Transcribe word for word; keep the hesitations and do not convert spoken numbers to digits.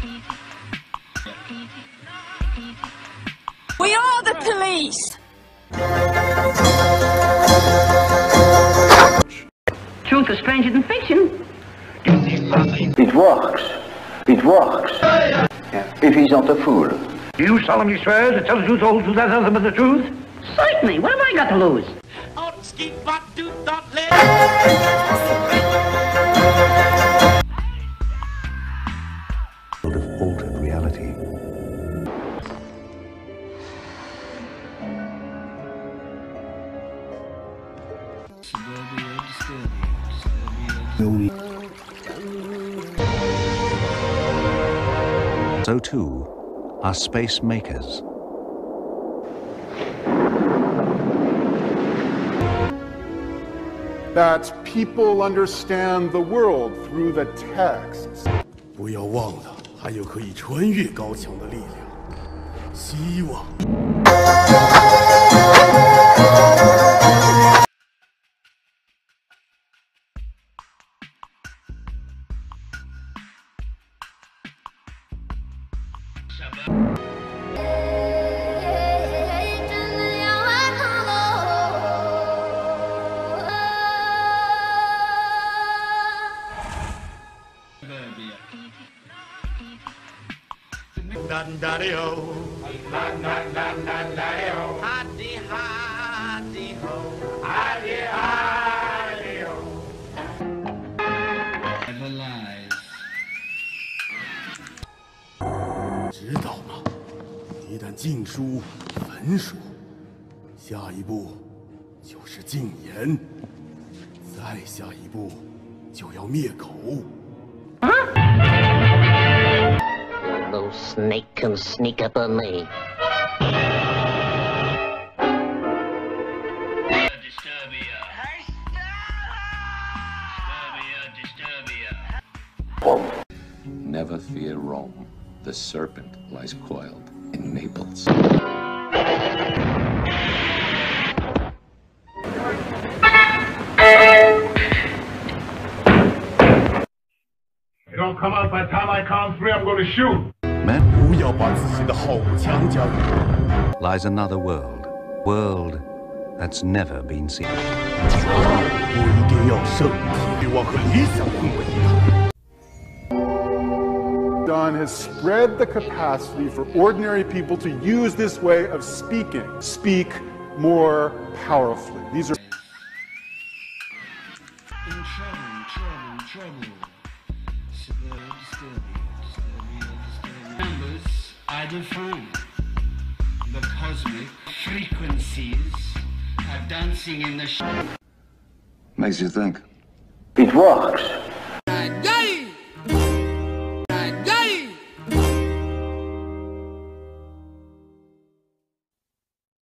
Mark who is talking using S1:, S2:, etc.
S1: We are the police!
S2: Truth is stranger than fiction.
S3: It works. It works. If he's not a fool.
S4: Do you solemnly swear to tell the truth, the whole truth, and nothing but the truth?
S2: Certainly. What have I got to lose?
S3: Of altered reality. So too are space makers.
S5: That people understand the world through the texts.
S6: 不要忘了，还有可以穿越高墙的力量，希望。知道吗？一旦禁书焚书，下一步就是禁言，再下一步就要灭口。
S7: No snake can sneak up on me.
S8: Never fear Rome. The serpent lies coiled in Naples.
S4: You don't come out by the time I count three, I'm going to shoot.
S3: Man
S6: 不要把自己的后墙加入。
S3: lies another world. World that's never been seen.
S6: 不一定要胜利，欲望和理想混为一谈。
S5: Done has spread the capacity for ordinary people to use this way of speaking. Speak more powerfully. These are
S9: in trouble, trouble, trouble. Numbers are defined. The cosmic frequencies are dancing in the.
S8: Makes you think.
S3: It works.